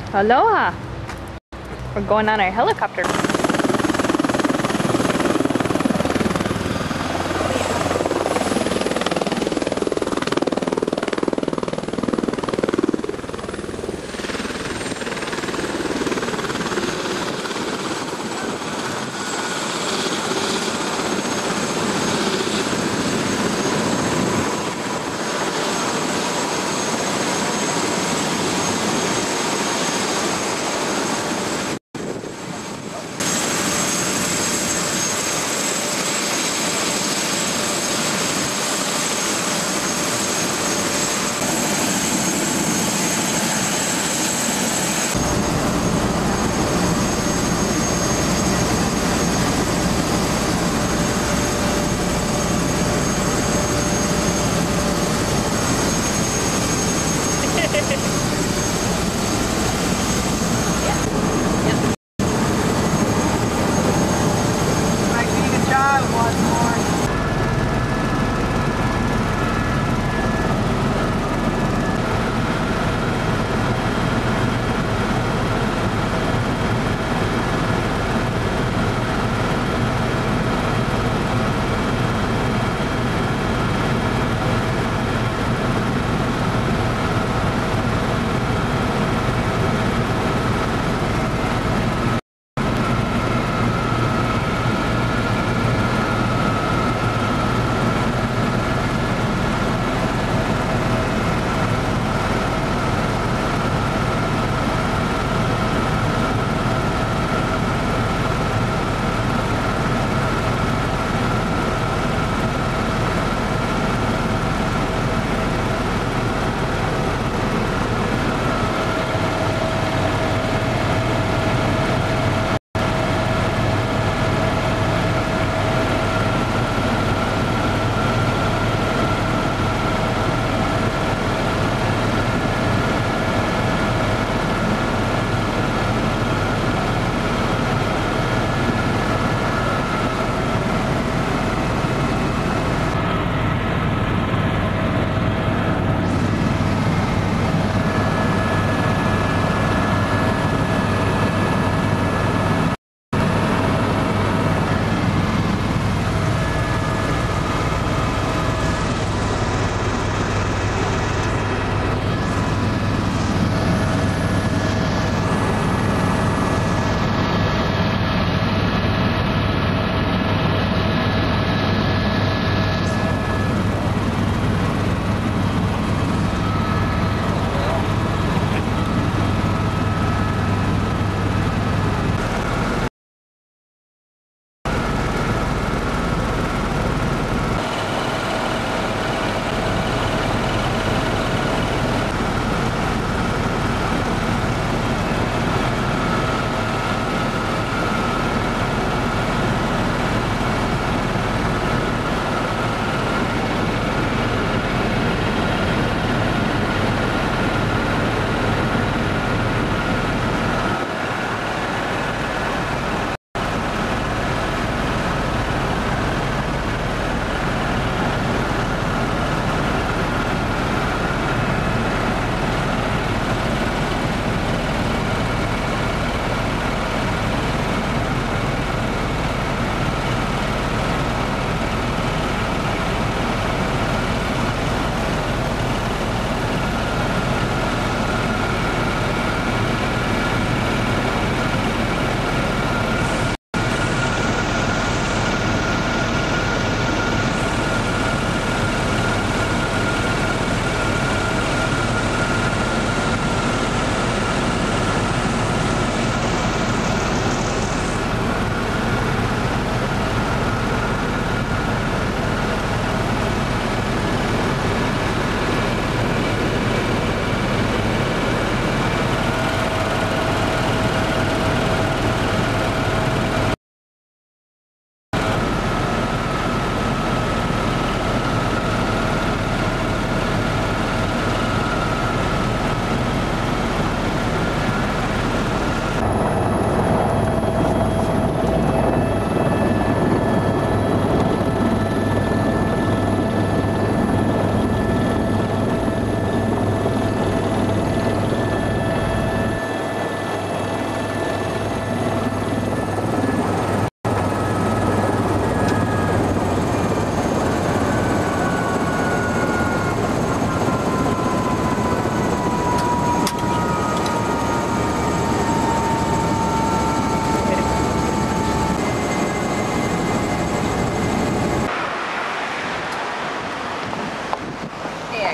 Aloha! We're going on our helicopter.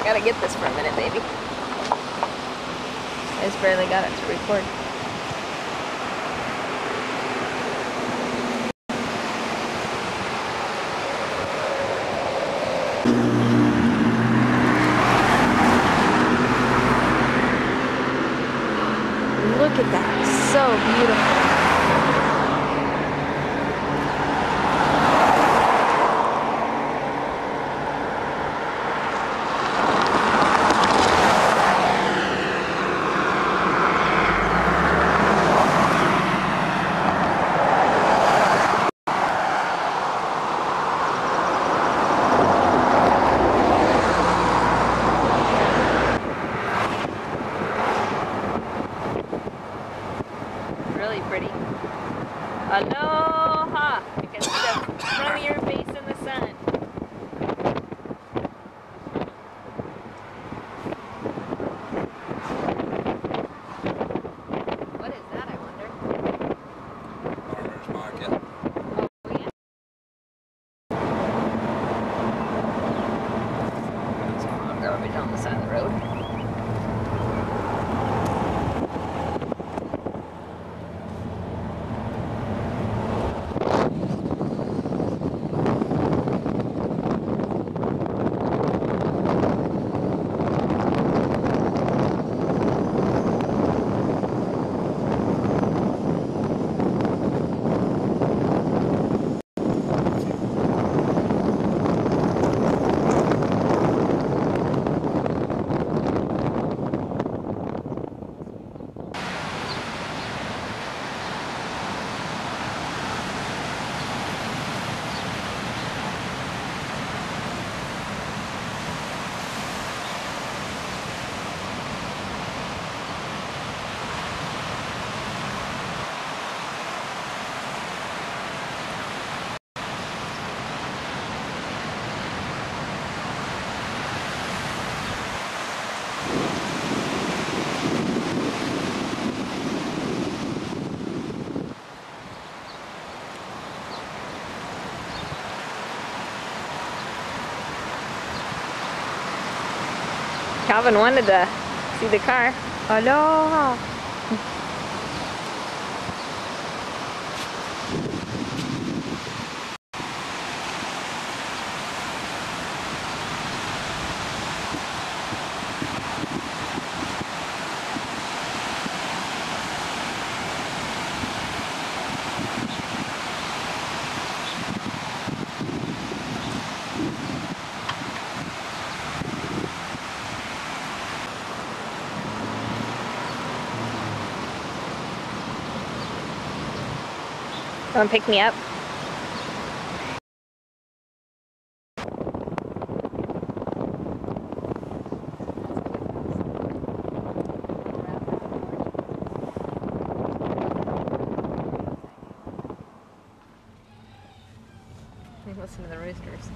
Gotta get this for a minute, baby. I just barely got it to record. Look at that, so beautiful. Really pretty. Aloha! I can see the front of your face in the sun. What is that, I wonder? Farmer's market. Oh, yeah. Some garbage on the side of the road. Calvin wanted to see the car. Aloha! Come pick me up. Listen to the roosters.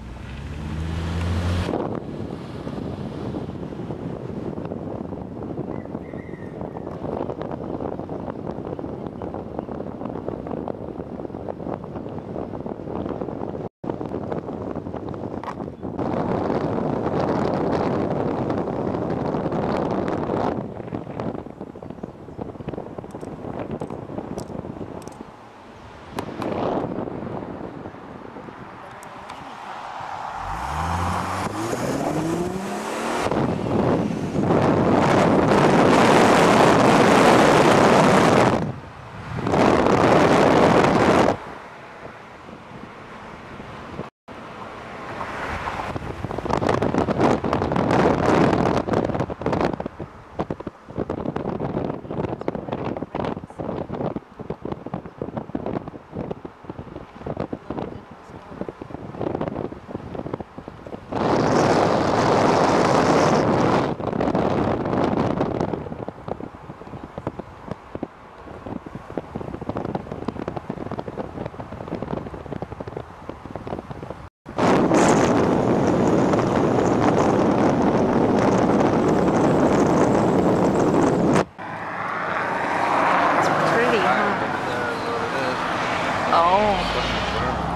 Oh.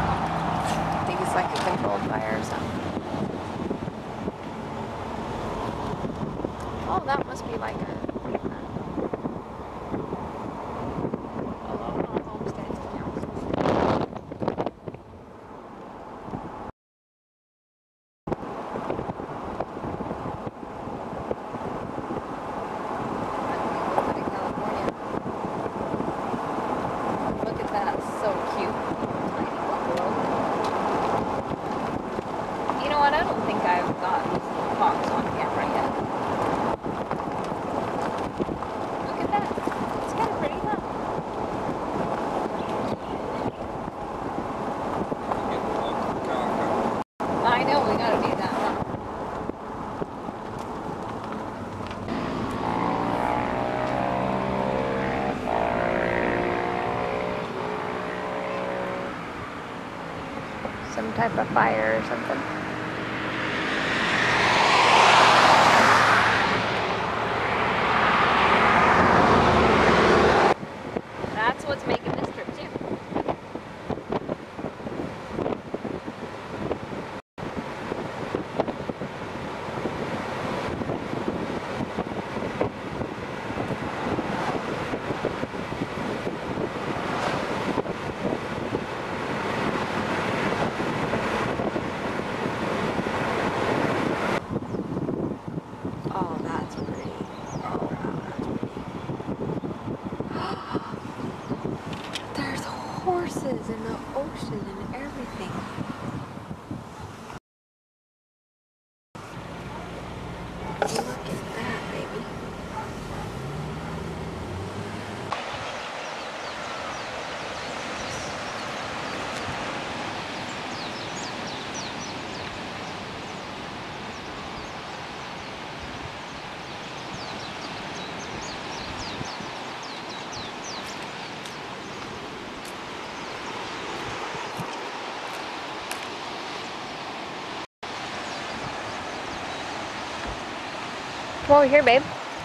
I think it's like a controlled fire or something. Oh, that must be like a homestead council. Look at that, so cute. Tiny buffalo. You know what? I don't think I've got these little fox on camera yet. Look at that. It's kind of pretty, huh? I know, we gotta do that, huh? Some type of fire or something. That's what's making this trip too. Oh, that's pretty. Oh, wow, that's pretty. There's horses in the ocean and everything. Look at that, baby. Come over here, babe.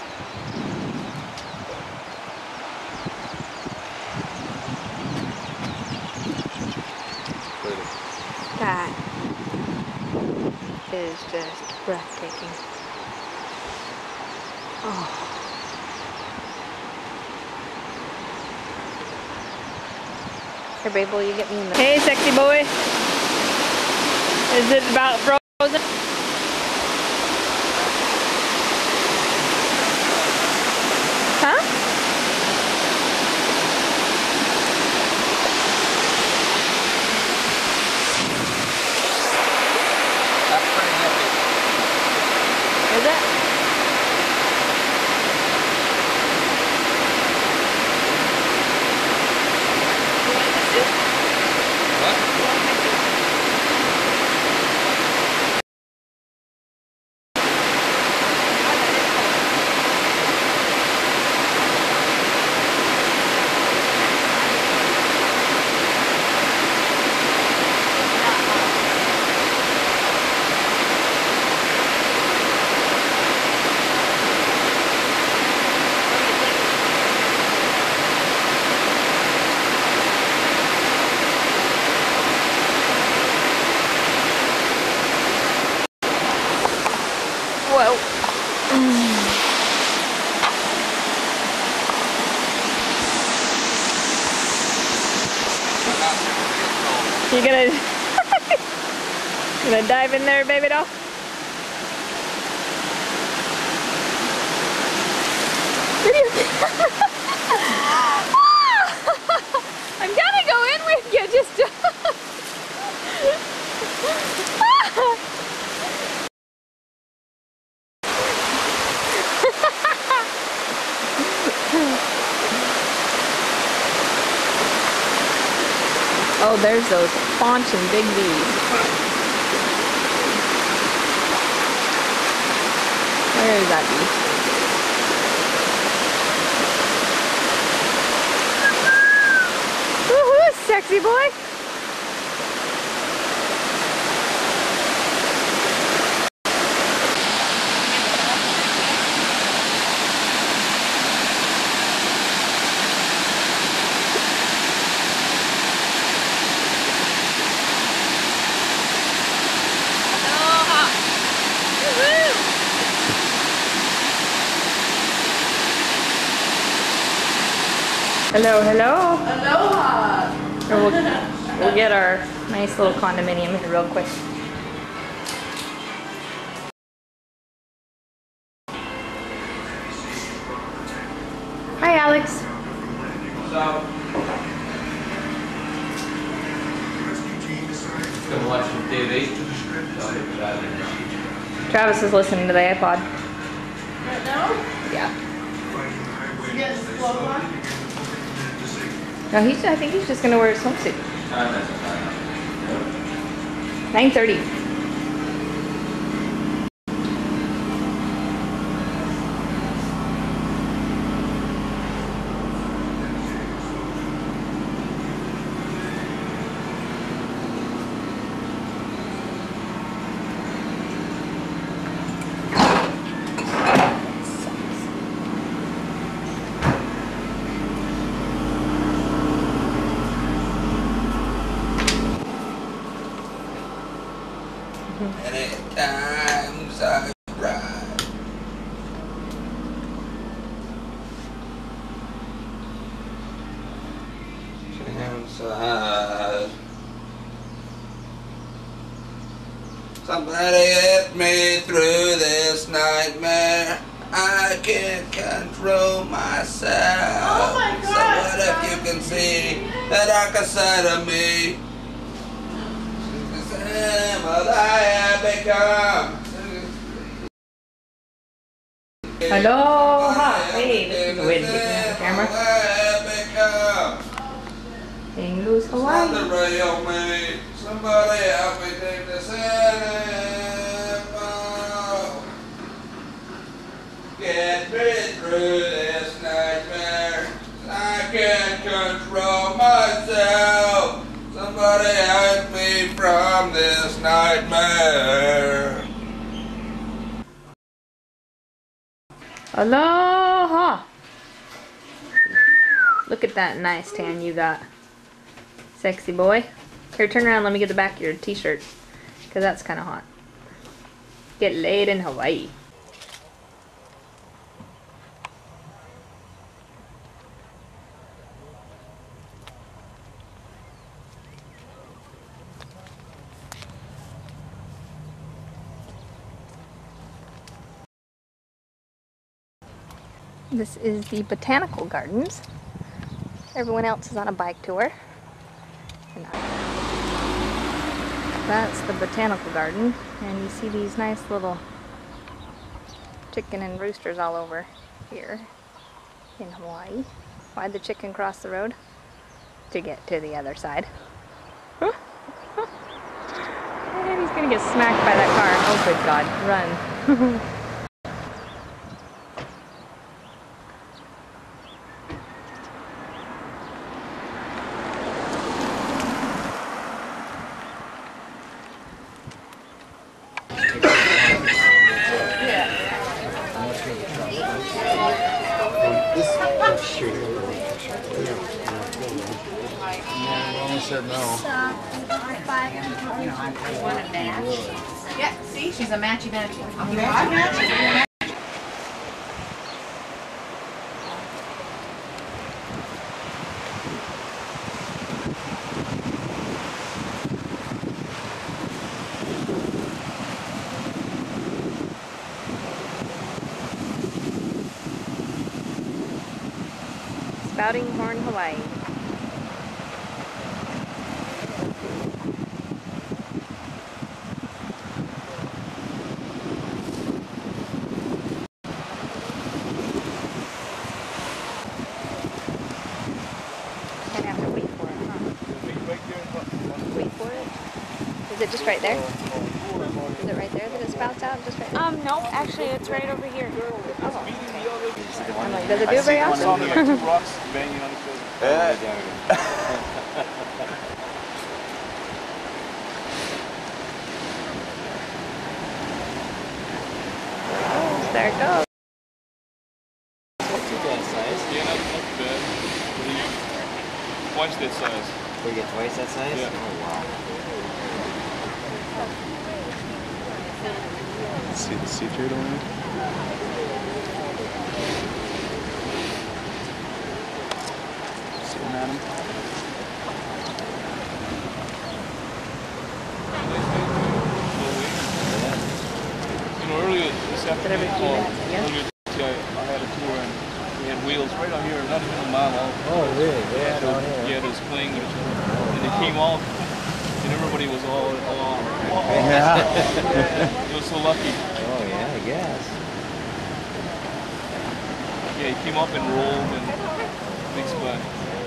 That is just breathtaking. Oh. Here, babe, will you get me in the... Hey, sexy boy. Is it about frozen? Huh? That's pretty heavy. Is it? What? Whoa. You gonna gonna dive in there, baby doll? I'm gonna go in with you, just... Oh, there's those faunching big bees. Where is that bee? Woohoo, sexy boy! Hello, hello. Aloha! We'll get our nice little condominium here real quick. Hi, Alex. So, gonna watch some TV. Travis is listening to the iPod. Right now? Yeah. You get a slow one? No, I think he's just gonna wear a swimsuit. 9:30. Many times I cried. Inside. Somebody help me through this nightmare. I can't control myself. Oh my God, So what if you can see that darker side of me? What I have become. Aloha. Hey, this is the way to get me on the camera. What I have become. Hang loose, Hawaii. Somebody help me. Somebody help me take this animal. Get me through this nightmare. I can't control myself. Somebody help me from this nightmare. Aloha. Look at that nice tan you got. Sexy boy. Here, turn around. Let me get the back of your t-shirt. Because that's kind of hot. Get laid in Hawaii. This is the botanical gardens. Everyone else is on a bike tour. And that's the botanical garden. And you see these nice little chicken and roosters all over here in Hawaii. Why'd the chicken cross the road? To get to the other side. And he's gonna get smacked by that car. Oh good God, run. Said no. Yeah, see, she's a matchy-matchy. You are matchy. Spouting Horn, Hawaii. Gonna have to wait for it, huh? Wait for it? Is it just right there? Is it right there that it spouts out? Just right there? No, actually it's right over here. Oh, I'm like, does it do it very often? Rocks banging on each other. There it goes. Not too bad size. Yeah, not bad. Twice that size. We get twice that size? Yeah. Oh wow. See the sea turtle in it? at them. You know, earlier this afternoon, earlier today, I had a tour and we had wheels right out here, not even a mile off. Oh, really? Yeah, So, down here. yeah, they was playing with each other. And they came off, and everybody was all Yeah. It was so lucky. Oh, yeah, I guess. Yeah, he came up and rolled and big splash.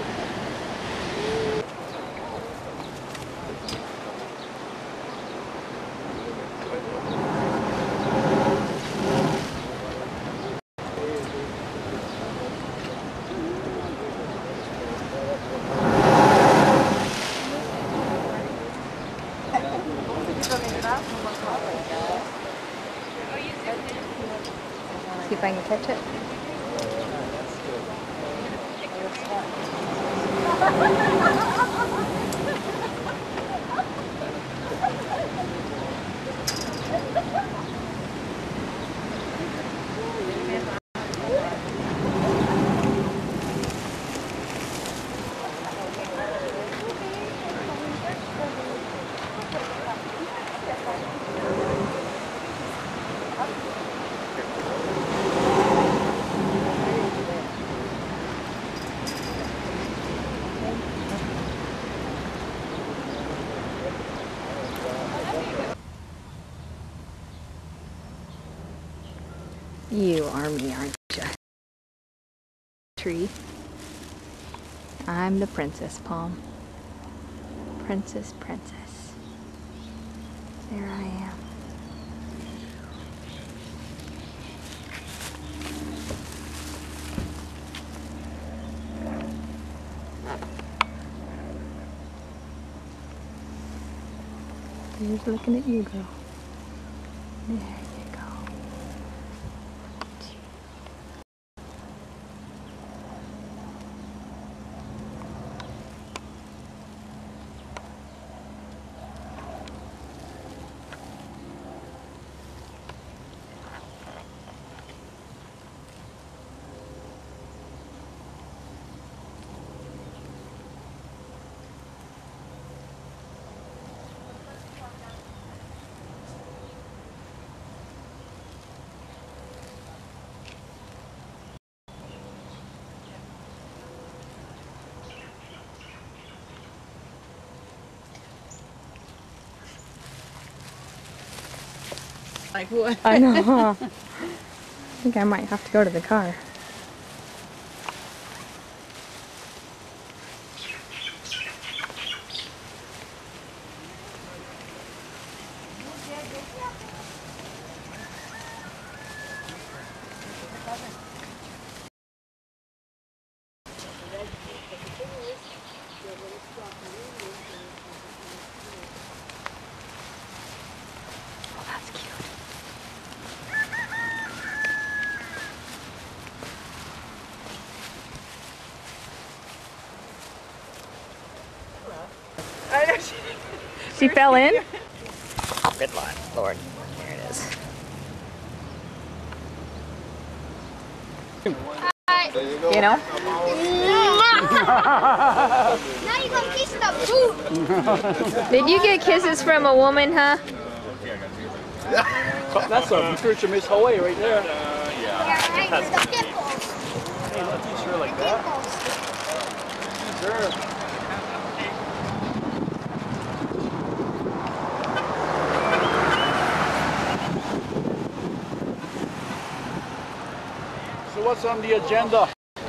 See if I can catch it. You are me, aren't you? Tree. I'm the princess, Palm. Princess, princess. There I am. Here's looking at you, girl. There you go. Like what? I know. I think I might have to go to the car. Oh, that's cute. I know She fell in? Good Lord. There it is. You know? Now you gonna kiss the boot. Did you get kisses from a woman, huh? That's a picture of Miss Hawaii right there. Yeah, right. The pimples. Hey, look, he's sure like that. Pimples. Sure. So what's on the agenda?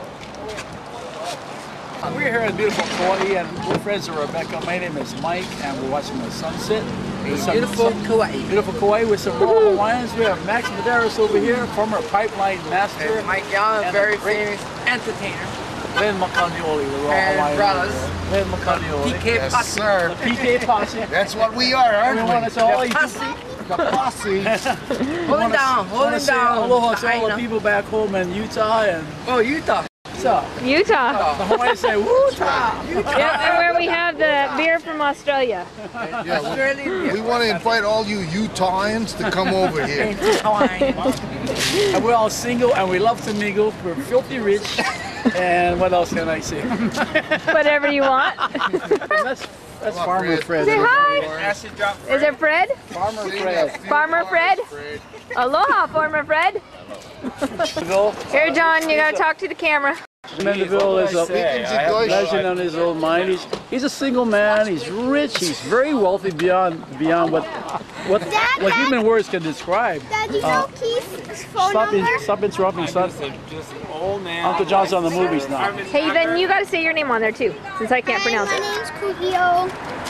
We're here in beautiful Kauai and we're friends with Rebekah. My name is Mike and we're watching the sunset. Beautiful Kauai. Beautiful Kauai with some raw Hawaiians. We have Max Medeiros over here, former pipeline master. And Mike Young, a and very a great famous entertainer. Lynn Makandioli, the raw And Hawaiian. brothers. Lynn Makandioli. PK Posse. The PK Posse. That's what we are, aren't We want we? us all The Posse. The posse. Hold it down, hold it down. Aloha to all the Aina. people back home in Utah and Oh, Utah. what's up? Utah. The Hawaiians say Utah. Yeah, and where we have the beer from Australia. Yeah, Australian. we want to invite all you Utahns to come over here. Hawaiian. And we're all single and we love to mingle. We're filthy rich. And what else can I say? Whatever you want. That's Farmer Fred. Say hi. Acid drop. Is it Fred? Farmer Fred. Farmer Fred? Aloha, Farmer Fred. Here, John, you gotta talk to the camera. Mandeville is a legend on his own mind. He's a single man. He's rich. He's very wealthy beyond what human words can describe. Dad, you know Keith's phone number? Stop interrupting, son. Just an old man. Uncle John's on the movies now. Hey, then you gotta say your name on there too, since I can't pronounce My it. name's Kugio.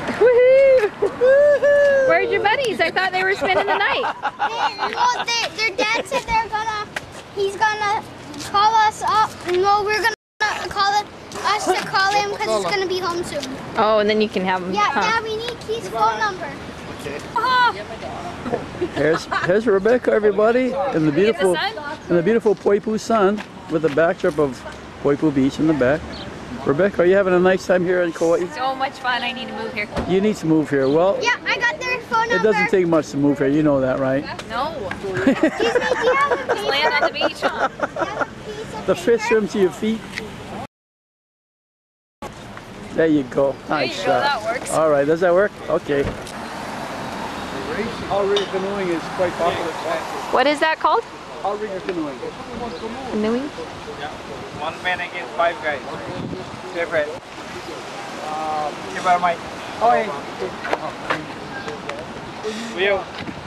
Woohoo! Where's your buddies? I thought they were spending the night. Well, their dad said he's gonna call us up. No, we're gonna us to call him because he's gonna be home soon. Oh, and then you can have them. Yeah, Dad, we need Keith's phone number. Here's Rebekah, everybody, in the beautiful Poipu sun with the backdrop of Poipu Beach in the back. Rebekah, are you having a nice time here in Kauai? So much fun. I need to move here. You need to move here. Well, Yeah, I got their phone number. it doesn't take much to move here. You know that, right? No. Excuse me, do you have a paper? Just land on the beach, huh? Do you have a piece of The fish paper? swim to your feet. There you go. Nice There you go, shot. that works. All right, does that work? Okay. Outrigger canoeing is quite popular. What is that called? Outrigger canoeing. Canoeing? One man against 5 guys. Favorite. Give her a mic. Oh, hey. Will.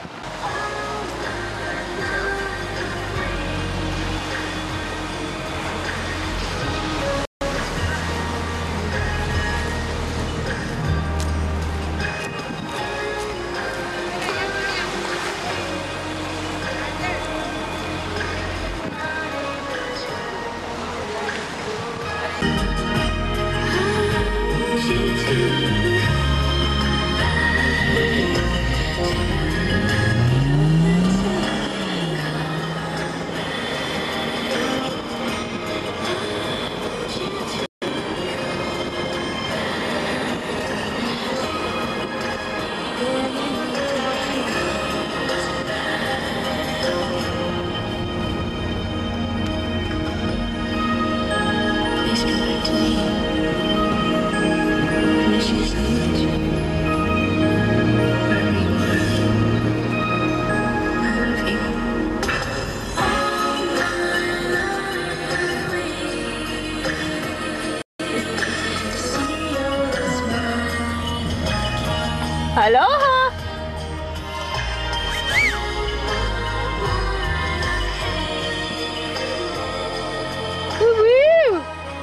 Aloha! Woo-woo!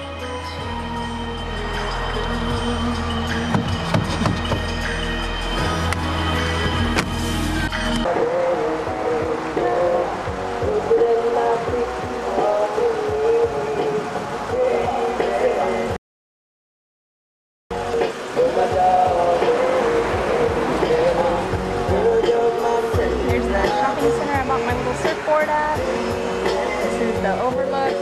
There's the shopping center I bought my little surfboard at. This is the overlook.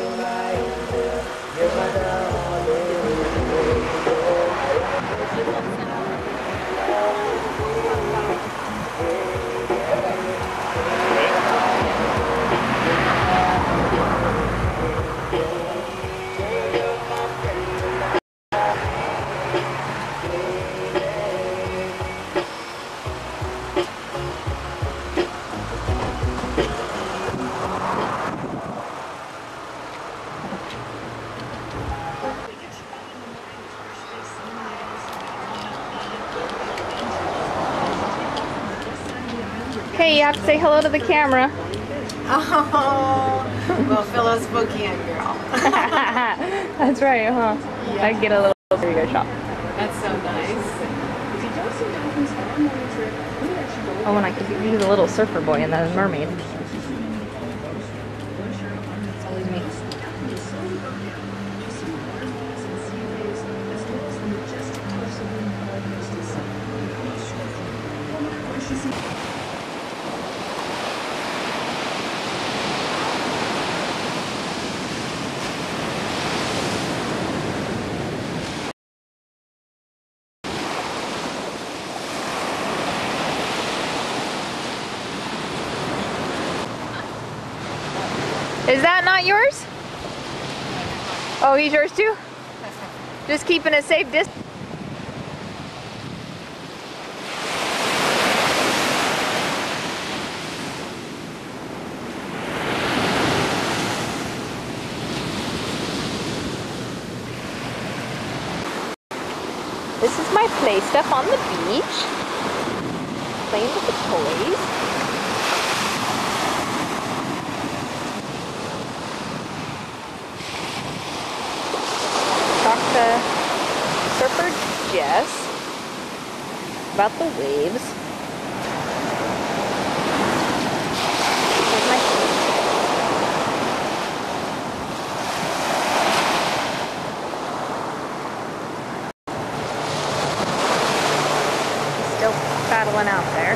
Hey, you have to say hello to the camera. Oh, well, Phyllis Spokane girl. That's right, huh? Yeah. I get a little bigger shot. That's so nice. Oh, and I could be the little surfer boy and the mermaid. It's always me. Is that not yours? Oh, he's yours too? Just keeping a safe distance. This is my play stuff on the beach. Playing with the toys. Talk to surfer Jess about the waves. Here's my still paddling out there.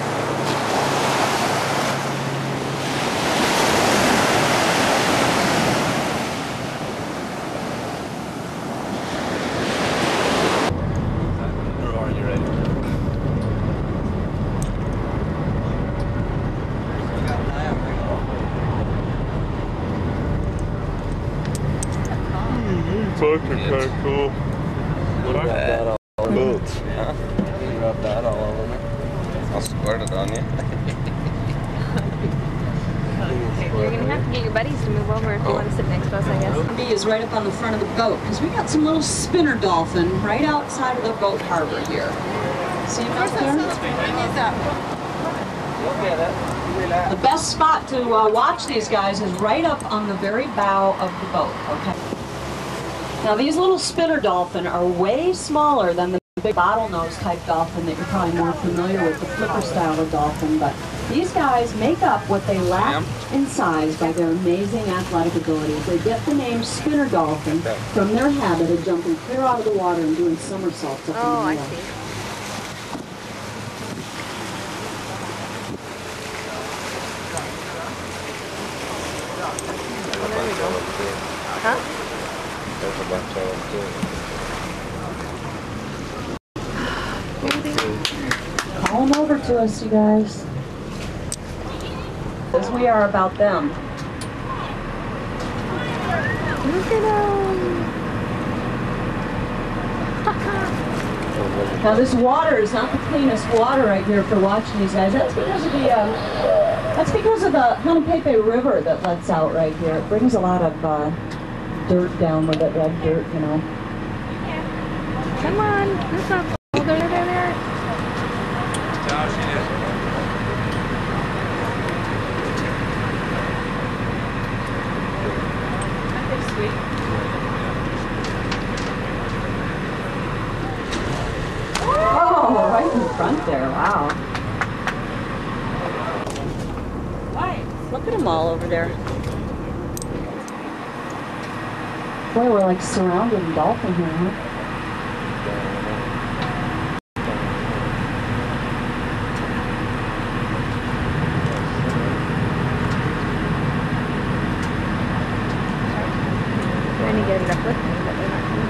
Are you ready? Fucking kind of cool. Rub that all over boots. Huh? Rub that all over me. I'll squirt it on you. You're gonna have to get your buddies to move over if you want to sit next to us, I guess. B is right up on the front of the boat because we got some little spinner dolphin right outside of the boat harbor here. See him out there? The best spot to watch these guys is right up on the very bow of the boat, okay? Now these little spinner dolphin are way smaller than the big bottlenose type dolphin that you're probably more familiar with, the flipper style of dolphin, but these guys make up what they lack in size by their amazing athletic abilities. They get the name spinner dolphin from their habit of jumping clear out of the water and doing somersaults up in the Oh, I air. see. Huh? There's a bunch of them Call them over to us, you guys. As we are about them. Look at them. Now this water is not the cleanest water right here for watching these guys. That's because of the Hanapepe River that lets out right here. It brings a lot of dirt down with it, red dirt, you know. Come on, let's not go there. Oh, right in front there, wow. Look at them all over there. Boy, we're like surrounded in dolphin here, huh? Trying to get it up with me, but they're not coming.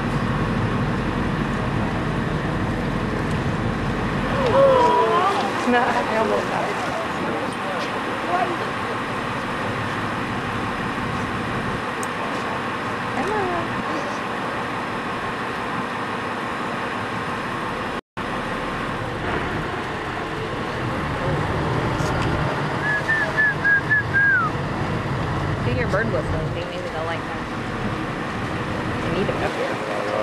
No, I almost got it. Come on. Do your bird whistling thing, maybe they'll like that. I need them up here.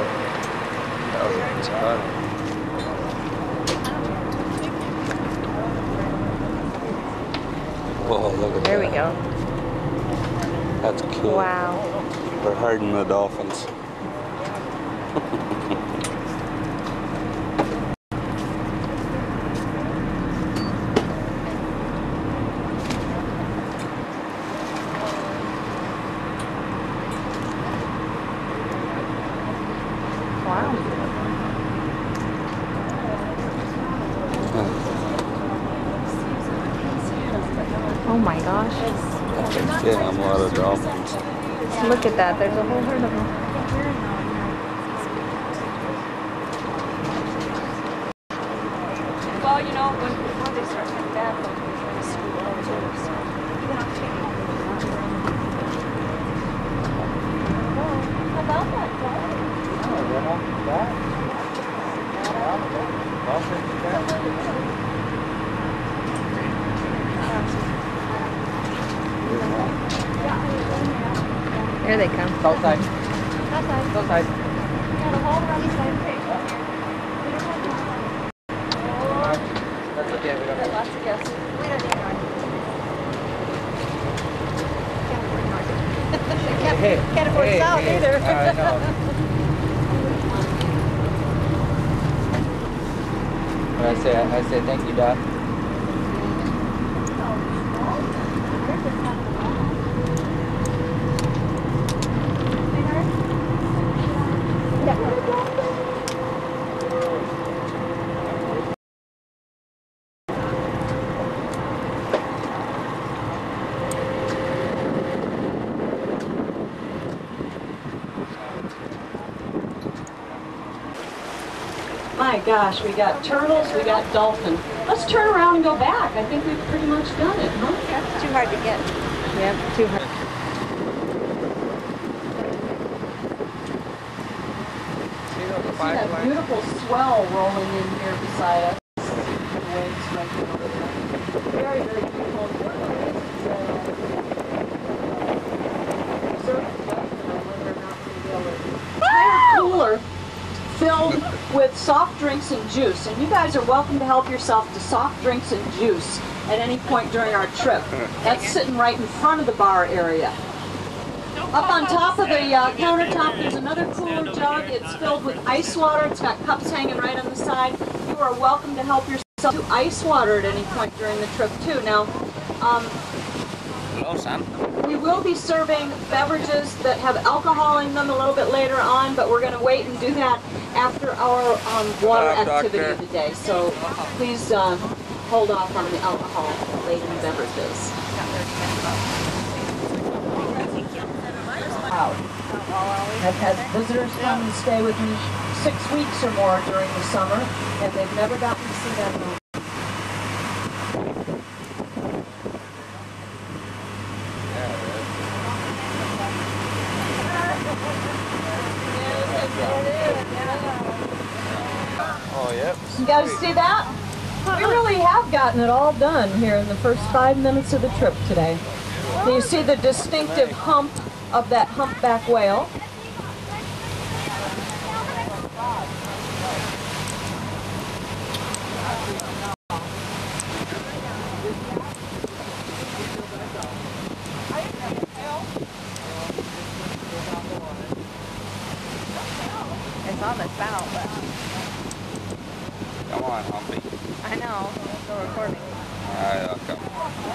Whoa, look at There that. we go. That's cool. Wow. We're herding the dolphins. Wow. Oh my gosh. Yeah, I'm a lot of dolphins. Look at that. There's a whole herd of them. Well, you know, before they start getting bad, they'll try to scoop all those. Even on chicken. Here they come. Outside. Outside. Outside. Got a whole running side pig. That's okay. We got Lots of guests. We don't need North. Can't afford South either. I know. I say thank you, Dad. My gosh, we got turtles, we got dolphin. Let's turn around and go back. I think we've pretty much done it, huh? That's too hard to get. Yep, too hard. See that beautiful swell rolling in here beside us. The waves right over there. Very, very beautiful. Entire cooler filled with soft drinks and juice, and you guys are welcome to help yourself to soft drinks and juice at any point during our trip. That's sitting right in front of the bar area. Up on top of the countertop, there's another cooler jug. It's filled with ice water. It's got cups hanging right on the side. You are welcome to help yourself to ice water at any point during the trip too. Now, Hello, Sam. we will be serving beverages that have alcohol in them a little bit later on, but we're going to wait and do that after our water activity today. So please hold off on the alcohol-laden beverages. I've had visitors come and stay with me 6 weeks or more during the summer, and they've never gotten to see that movie. Oh, yep. You guys see that? We really have gotten it all done here in the first 5 minutes of the trip today. Can you see the distinctive hump of that humpback whale? It's on the spout, but Come on, Humpy. I know. I'm still recording. Alright, I'll come.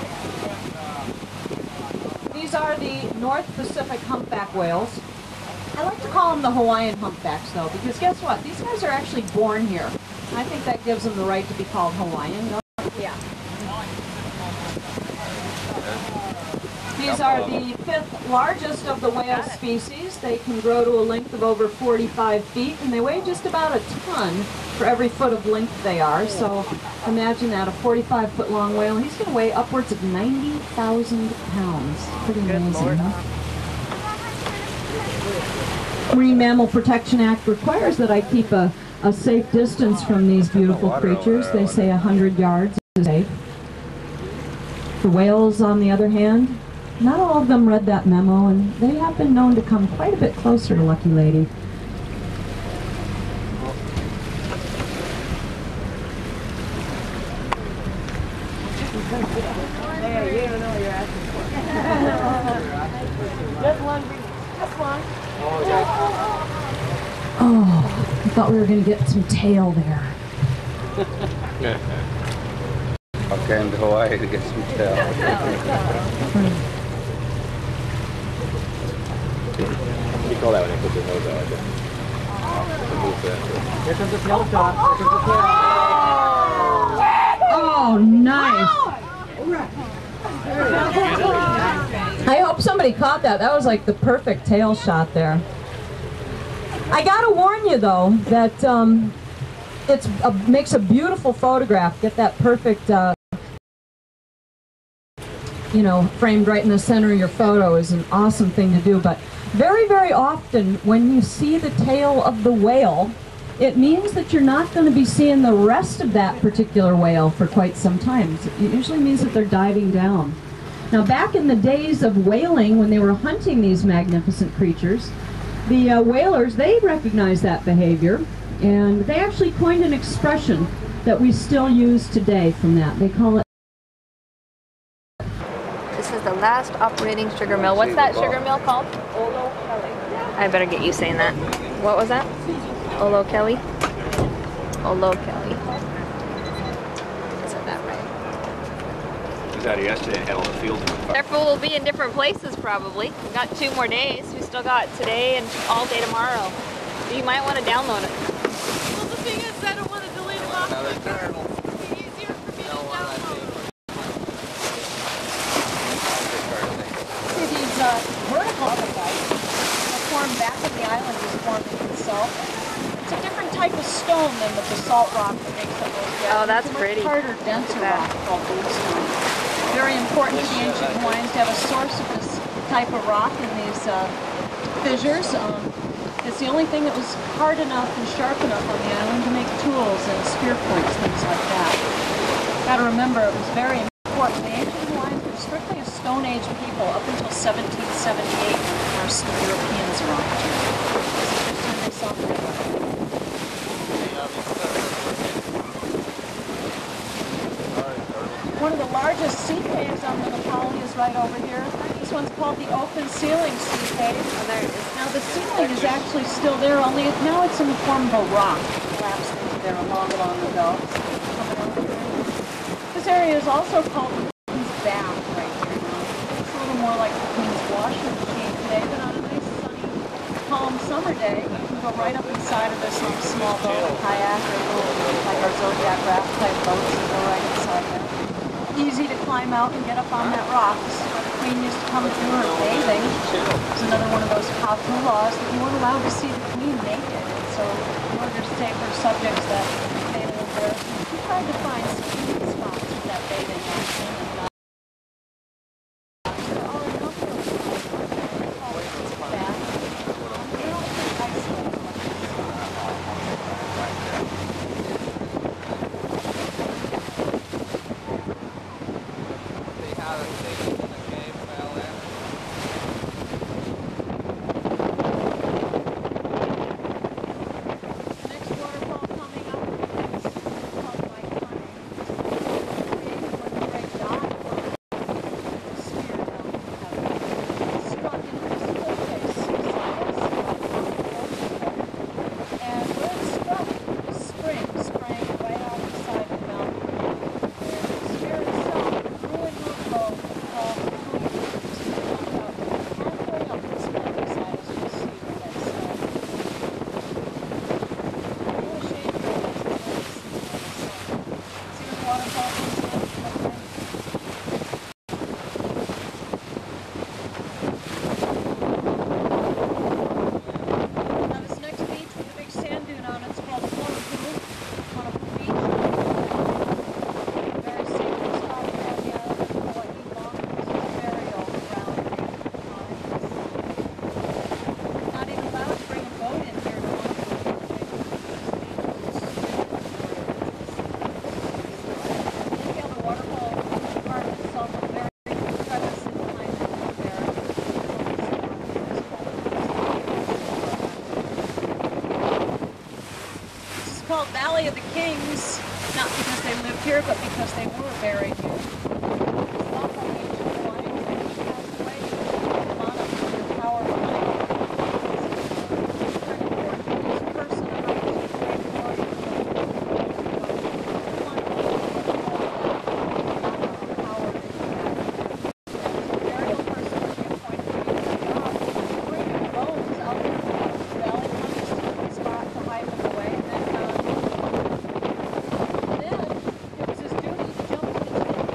These are the North Pacific humpback whales. I like to call them the Hawaiian humpbacks, though, because guess what? These guys are actually born here. I think that gives them the right to be called Hawaiian. No? Yeah. These are the 5th largest of the whale species. They can grow to a length of over 45 feet, and they weigh just about a ton for every foot of length they are. So imagine that, a 45-foot long whale. He's going to weigh upwards of 90,000 pounds. Pretty amazing, huh? Marine Mammal Protection Act requires that I keep a safe distance from these beautiful creatures. They say 100 yards is safe. The whales, on the other hand, not all of them read that memo, and they have been known to come quite a bit closer to Lucky Lady. There, you don't know what you're asking for. Just one. Just one. Oh, I thought we were going to get some tail there. I came to Hawaii to get some tail. You call that when they put their nose out like that. Here comes the tail shot. Here comes the tail. Oh, nice. I hope somebody caught that. That was like the perfect tail shot there. I gotta warn you though that it makes a beautiful photograph. Get that perfect, you know, framed right in the center of your photo is an awesome thing to do. But very, very often when you see the tail of the whale, it means that you're not going to be seeing the rest of that particular whale for quite some time. It usually means that they're diving down. Now, back in the days of whaling, when they were hunting these magnificent creatures, the whalers, they recognized that behavior, and they actually coined an expression that we still use today from that. They call it... This is the last operating sugar mill. What's that sugar mill called? Olo Kelly. I better get you saying that. What was that? Olo Kelly? Olo Kelly. I said that right. I was out here yesterday and had all the fields. Therefore, we'll be in different places probably. We've got 2 more days. We still got today and all day tomorrow. So you might want to download it. Well, the thing is, I don't want to delete it off. Another turtle. It'd be easier for me to download. See, these vertical upsides are formed back in the island is forming itself. It's a different type of stone than the basalt rock that makes up those gaps. Oh, that's it's a pretty. much harder, denser rock called bluestone. Very important to the ancient Hawaiians to have a source of this type of rock in these fissures. It's the only thing that was hard enough and sharp enough on the island to make tools and spear points, things like that. Got to remember, it was very important. The ancient Hawaiians were strictly a Stone Age people up until 1778 when some Europeans arrived here. This is the first time they saw them. One of the largest sea caves on the Nepali is right over here. This one's called the Open Ceiling Sea Cave. Oh, there it is. Now the ceiling is actually still there, only now it's in the form of a rock. It collapsed into there long ago. This area is also called the Queen's Bath right here now. It's a little more like the Queen's washing machine today, but on a nice sunny, calm summer day, you can go right up inside of this on a small boat, a kayak, or a little, like our Zodiac raft type boats, and go right inside there. Easy to climb out and get up on that rock. This is where the Queen used to come through her bathing. It's another one of those Kapu laws that you weren't allowed to see the Queen naked. And so in order to save her subjects that bathing embarrassment, she tried to find secluded spots for that bathing action. And, there are a number of spots called bath. They're all pretty isolated. Called Valley of the Kings, not because they lived here, but because they were buried here. Then it was his duty to jump into the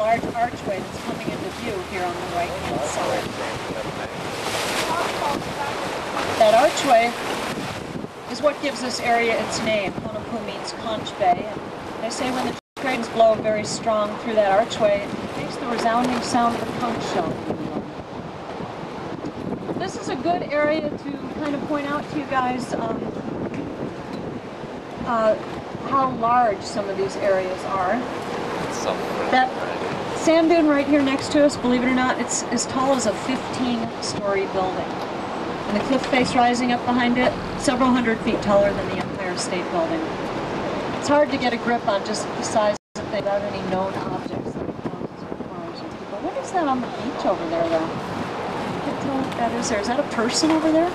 large archway that's coming into view here on the right-hand side. That archway is what gives this area its name. Honopu means conch bay. And they say when the trades blow very strong through that archway, it makes the resounding sound of a conch shell. This is a good area to kind of point out to you guys how large some of these areas are. That sand dune right here next to us, believe it or not, it's as tall as a 15-story building. And the cliff face rising up behind it, several hundred feet taller than the Empire State Building. It's hard to get a grip on just the size of the thing without any known objects that But what is that on the beach over there, though? I can't tell what that is there. Is that a person over there?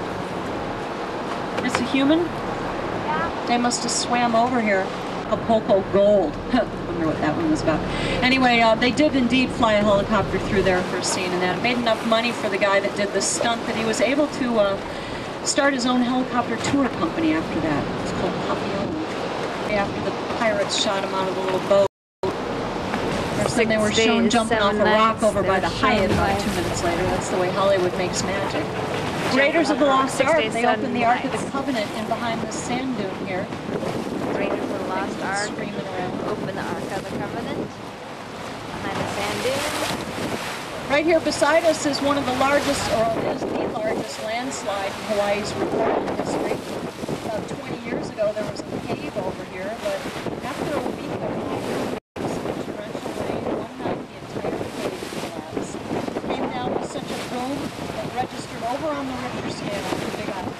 It's a human? Yeah. They must have swam over here. Acapulco Gold. I wonder what that one was about. Anyway, they did indeed fly a helicopter through there for a scene, and that made enough money for the guy that did the stunt that he was able to start his own helicopter tour company after that. It's called Papillon. After the pirates shot him out of the little boat. Then they were shown jumping off a rock over by the Hyatt about 2 minutes later. That's the way Hollywood makes magic. Raiders of the Lost Ark, they opened the Ark of the Covenant in behind this sand dune here. Raiders of the Lost Ark, screaming around. Open the Ark of the Covenant behind the sand dune. Right here beside us is one of the largest, or is the largest landslide in Hawaii's recorded history. About 20 years ago there was a cave over here, but after a week of torrential rain, one night the entire cave collapsed. It came down with such a boom that registered over on the Richter scale on the Big Island.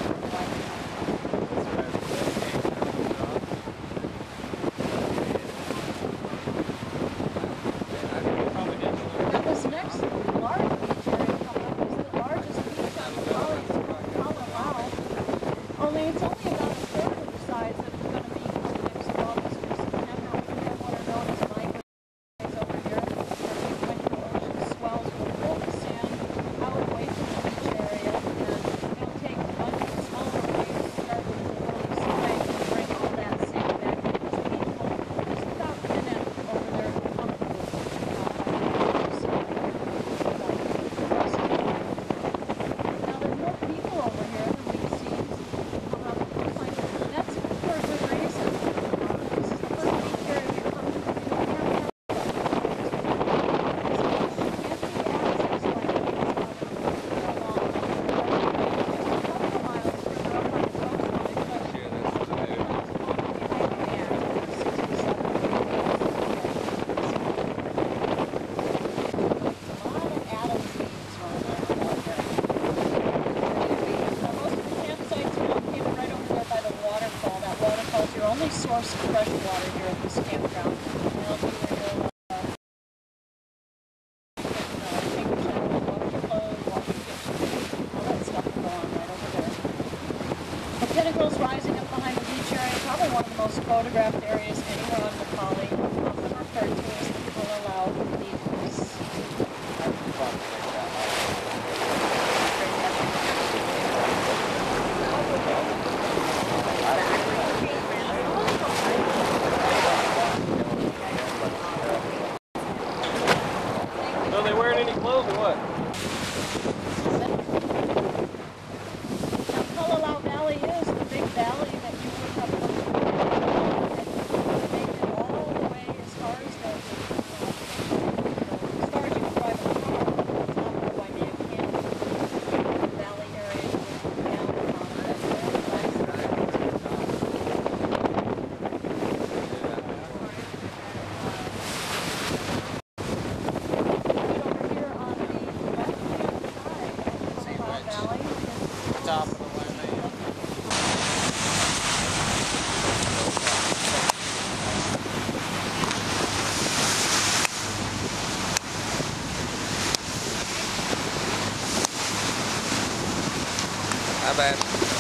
Source of fresh water here at this campground. All that stuff will go on right over there. The pinnacles rising up behind the beach area, probably one of the most photographed areas anywhere on the Pali, often referred to as the Kalalau Needles. Are they wearing any clothes or what? Kalalau Valley is the big valley that you would have looked at. It made it all the way as far as you can drive a car on the top of the Waimea Canyon. The valley area down Top of the Waimea. Not bad.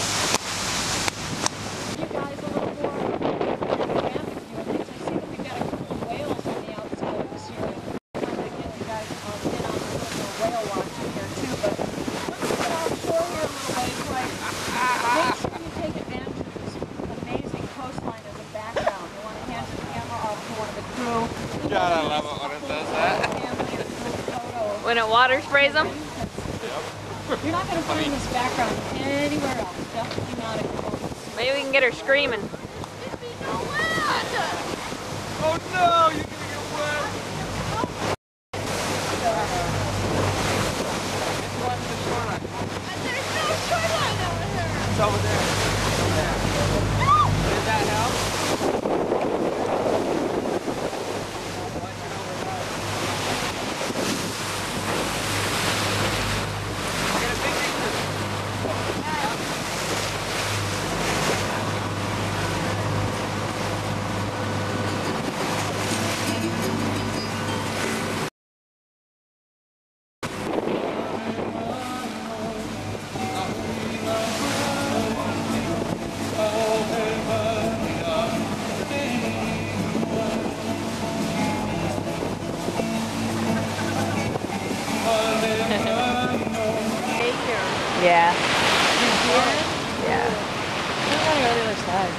You guys a little more graphic view of things. I see that we've got a couple of whales on the outskirts here. I'm trying to get you guys in on a little more whale watching here too, but once you get offshore here a little ways, right, make sure you take advantage of this amazing coastline as a background. You want to hand your camera off to one of the crew. God, I love it when it does that. When it water sprays them? You're not going to find this background anywhere else. Definitely not at home. Maybe we can get her screaming. Oh no, you're gonna get wet. There's no shoreline over there. It's over there. Did that help? Yeah. Yeah. I want to go to the other side.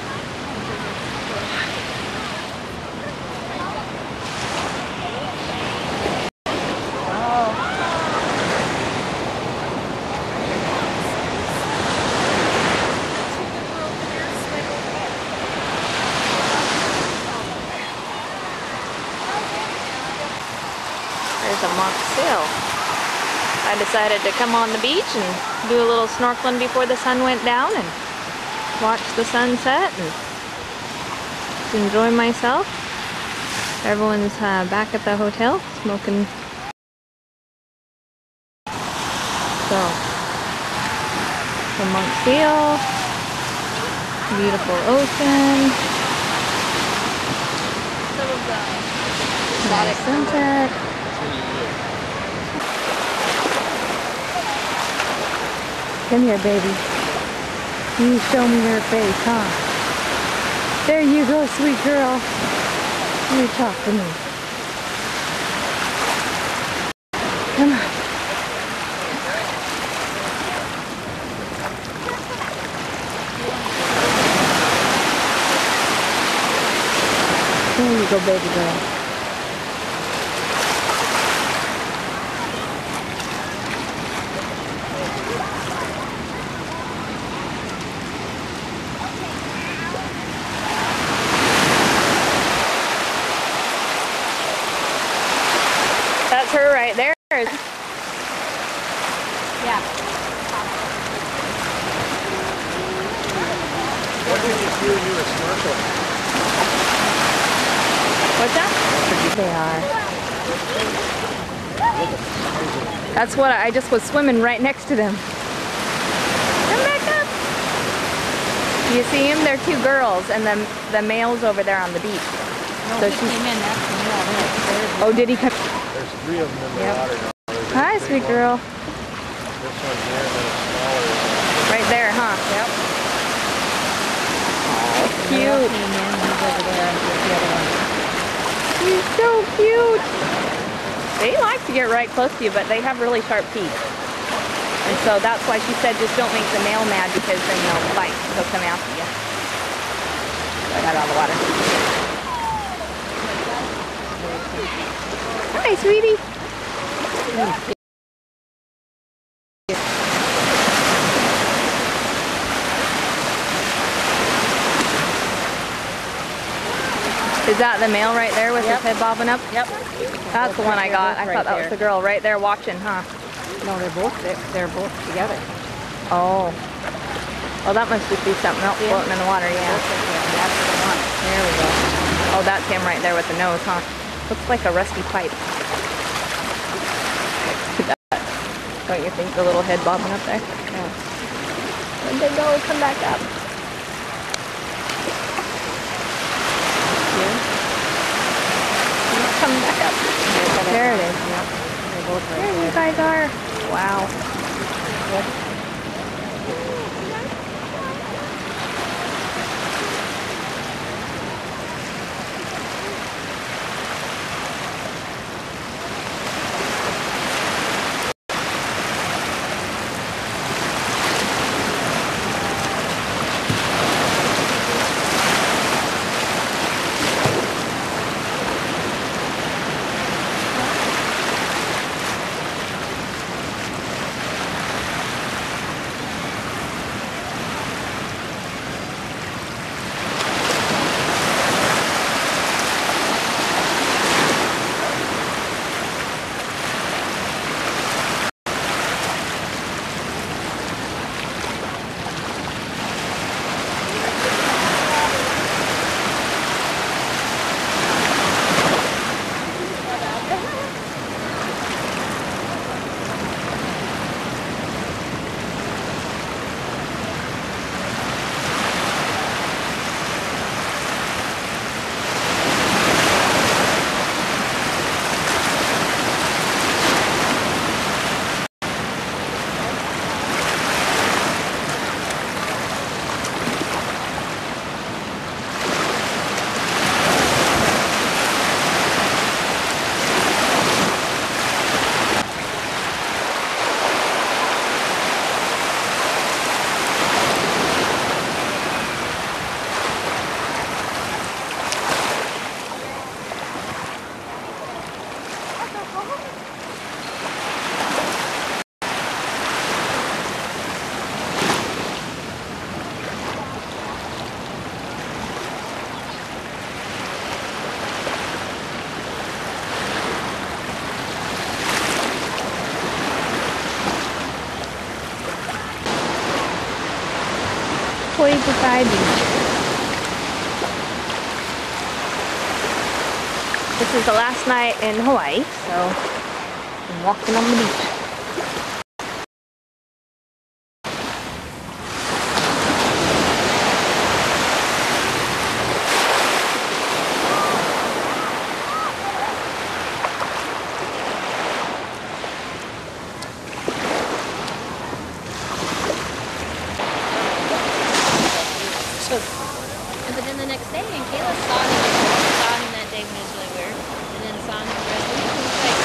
There's a mock seal. I decided to come on the beach and do a little snorkeling before the sun went down and watch the sunset and just enjoy myself. Everyone's back at the hotel smoking. So, the monk seal, beautiful ocean, Some of the nice sunset. Come here, baby. You show me your face, huh? There you go, sweet girl. You talk to me. Come on. There you go, baby girl. That's her right there. Yeah. What did you do when you were snorkeling? What's that? They are. That's what I just was swimming right next to them. Come back up. You see them? They're two girls, and the male's over there on the beach. No, So he came in after me already. Oh, did he come? There's 3 of them in the Yep. water now. There's a Hi, big sweet one. girl. This one here and then a smaller one. Right there, huh? Yep. Oh, cute. Came in, he's over there, and the other one. He's so cute. They like to get right close to you, but they have really sharp teeth. And so that's why she said just don't make the male mad because then they'll bite. They'll come after you. So I got out of the water. Hi, sweetie. Is that the male right there with his head bobbing up? Yep. That's the one I got. I thought that was the girl right there watching, huh? No, they're both together. Oh. Well, that must just be something else floating in the water, yeah. That's the one. There we go. Oh, that's him right there with the nose, huh? Looks like a rusty pipe. Don't you think the little head bobbing up there? Yeah. Where'd they go? Come back up. Here. Come back up. There it is. Yep. They're both right There there. you guys are. Wow. Seaside Beach. This is the last night in Hawaii, so I'm walking on the beach. But then the next day, and Kayla saw him that day when it was really weird, and then saw him the rest of the week.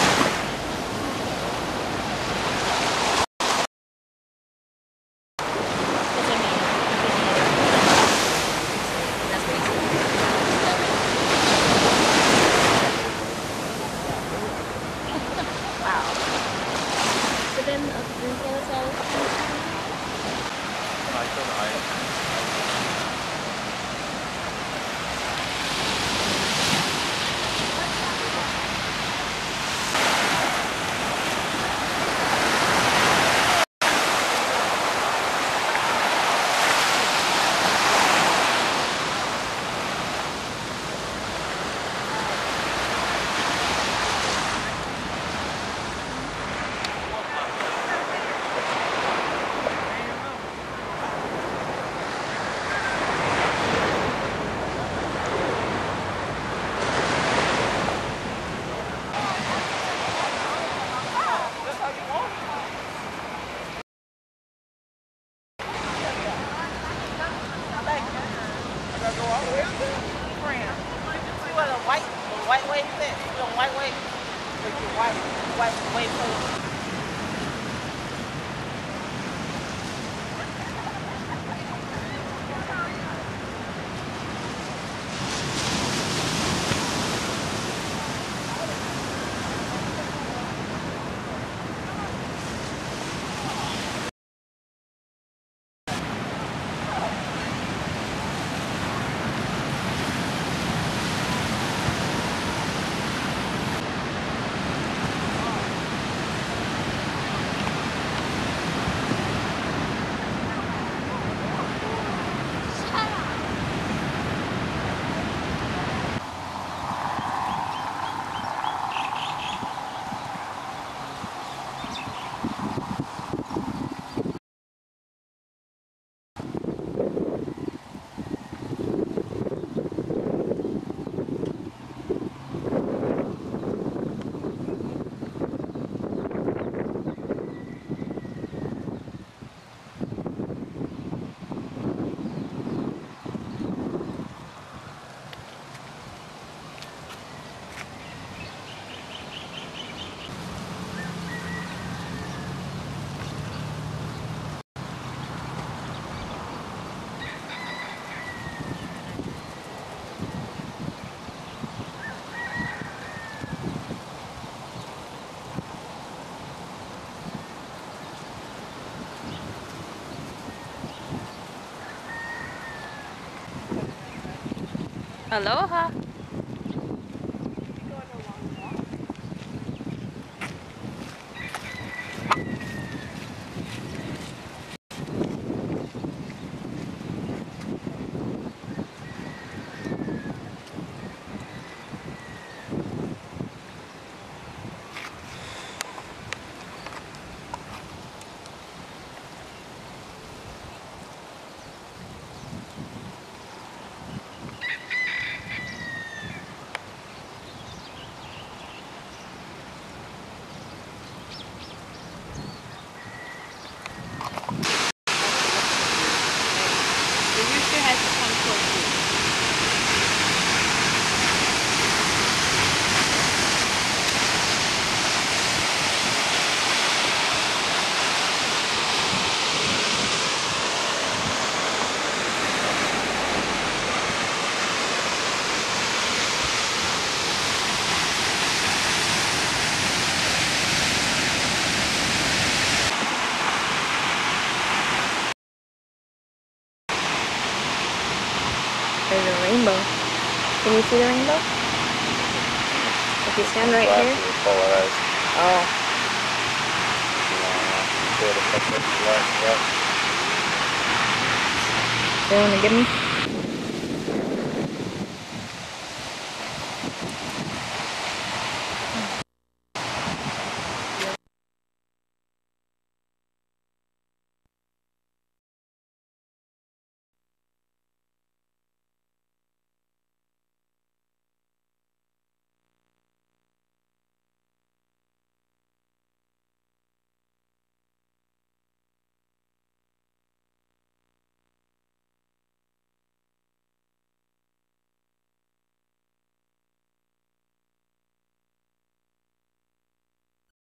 Wow. But then Kayla saw Aloha. the rooster has to come towards you. There's a rainbow. Can you see the rainbow? If you stand right here. Oh. They want to get me?